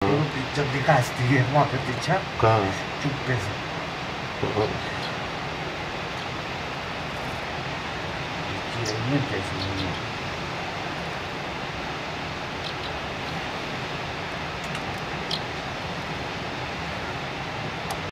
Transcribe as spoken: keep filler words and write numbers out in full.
jab dikasih dia mau ketica Kah. cukup sih ini dia sih